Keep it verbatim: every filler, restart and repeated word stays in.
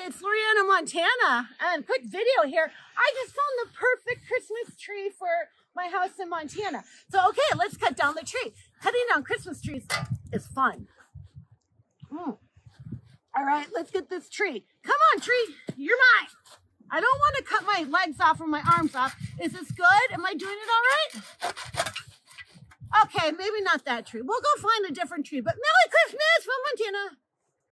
it's Lorianna, Montana, and quick video here. I just found the perfect Christmas tree for my house in Montana. So, okay, let's cut down the tree. Cutting down Christmas trees is fun. Mm. All right, let's get this tree. Come on, tree, you're mine. I don't want to cut my legs off or my arms off. Is this good? Am I doing it all right? Okay, maybe not that tree. We'll go find a different tree, but Merry Christmas from Montana.